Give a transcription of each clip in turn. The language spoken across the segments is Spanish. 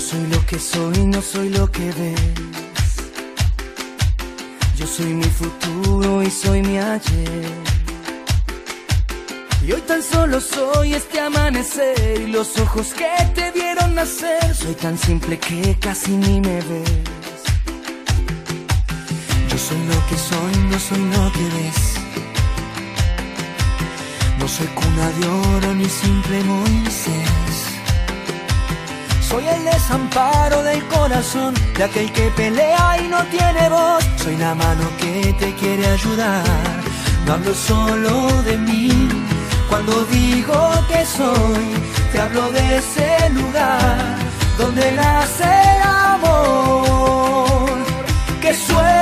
soy lo que soy, no soy lo que ves. Yo soy mi futuro y soy mi ayer. Y hoy tan solo soy este amanecer y los ojos que te vieron nacer. Soy tan simple que casi ni me ves. Yo soy lo que soy, no soy lo que ves. No soy cuna de oro ni simple Moisés. Soy el desamparo del corazón de aquel que pelea y no tiene voz. Soy la mano que te quiere ayudar. No hablo solo de mí. Cuando digo que soy, te hablo de ese lugar donde nace el amor que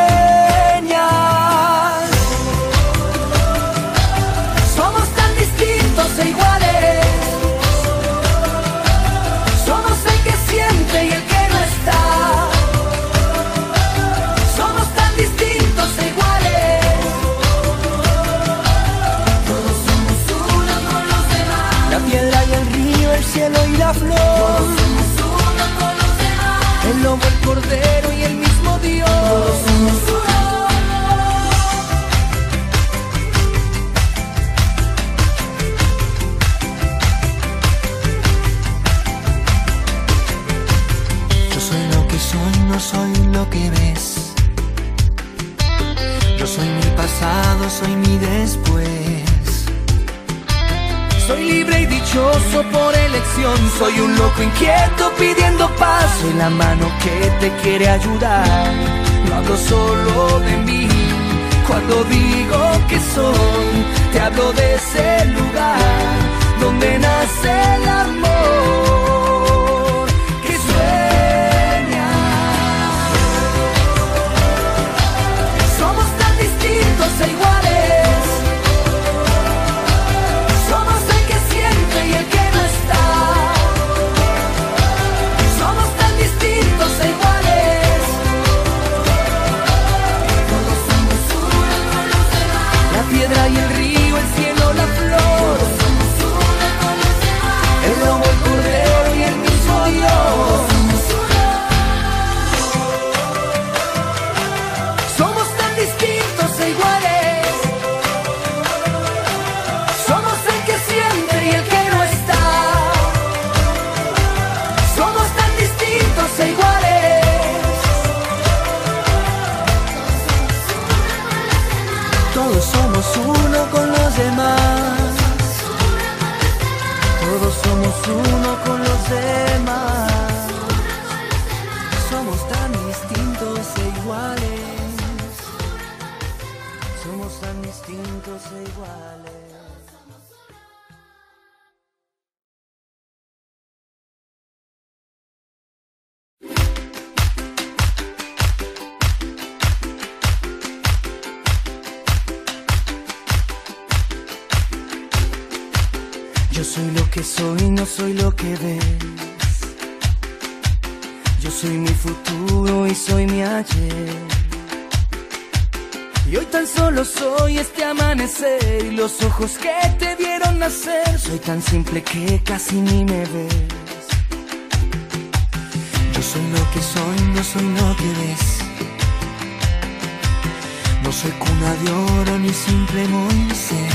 sueñas. Somos tan distintos e iguales. Somos el que siente y el que no está. Somos tan distintos e iguales. Todos somos uno con los demás. La piedra y el río, el cielo y la flor. Todos somos uno con los demás. El lobo, el cordero y el mismo Dios. Todos somos uno. No soy lo que ves. Yo soy mi pasado, soy mi después. Soy libre y dichoso por elección. Soy un loco inquieto pidiendo paz. Soy la mano que te quiere ayudar. No hablo solo de mí. Cuando digo que soy, te hablo de ese lugar donde nace el amor que sueña. E iguales. Somos el que siente y el que no está. Somos tan distintos e iguales. Todos somos uno con los demás. La piedra y el río, el cielo, la flor. Todos somos uno con los demás. El lobo, el cordero y el mismo Dios. Somos tan distintos e iguales. Todos somos uno con los demás. Todos somos uno con los demás. Somos tan distintos e iguales. Somos tan distintos e iguales. Yo soy lo que soy, no soy lo que ves. Yo soy mi futuro y soy mi ayer. Y hoy tan solo soy este amanecer y los ojos que te vieron nacer. Soy tan simple que casi ni me ves. Yo soy lo que soy, no soy lo que ves. No soy cuna de oro ni simple Moisés.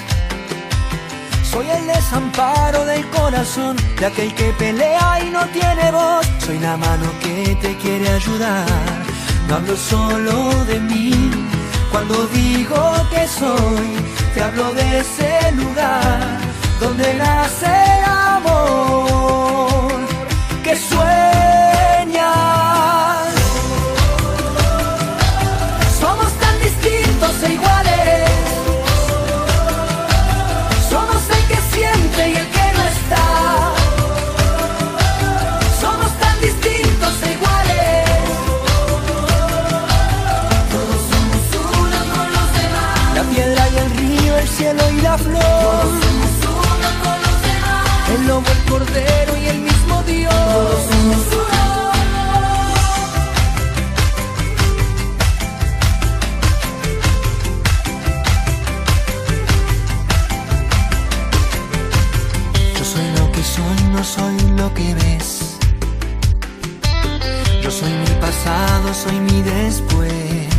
Soy el desamparo del corazón de aquel que pelea y no tiene voz. Soy la mano que te quiere ayudar. No hablo solo de mí. Cuando digo que soy, te hablo de ese lugar donde nace el amor que sueñas. Somos tan distintos e iguales. Y el que no está. Somos tan distintos e iguales. Todos somos uno con los demás. La piedra y el río, el cielo y la flor. Todos somos uno con los demás. El lobo, el cordero y el mismo Dios. Todos somos uno. No soy lo que ves. Yo soy mi pasado, soy mi después.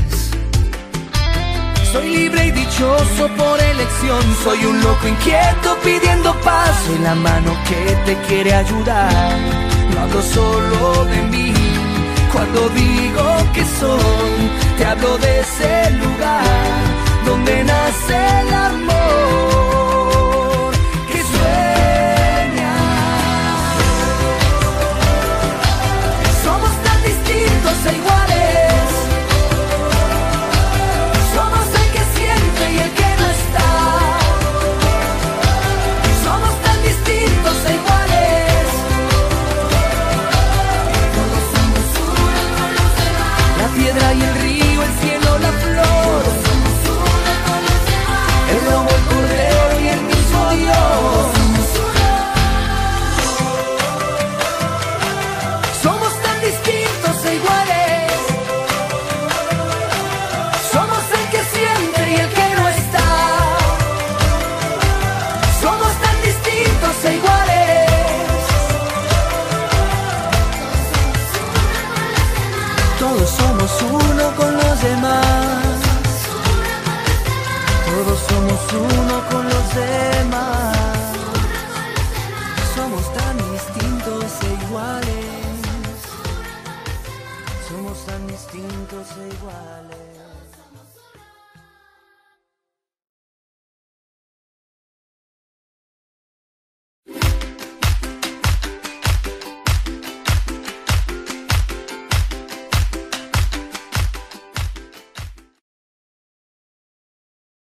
Soy libre y dichoso por elección. Soy un loco inquieto pidiendo paz. Soy la mano que te quiere ayudar. No hablo solo de mí. Cuando digo que soy, te hablo de ese lugar donde nace el amor que sueña. Somos tan distintos e iguales. Somos el que siente y el que no está. Somos tan distintos e iguales. La piedra y el río, el cielo, la flor, el lobo, el cordero y el mismo Dios. Somos tan distintos e iguales. Somos el que siente y el que no está. Somos tan distintos e iguales. Todos somos uno con los demás. Todos somos uno con los demás. Somos tan distintos e iguales. Somos tan distintos e iguales.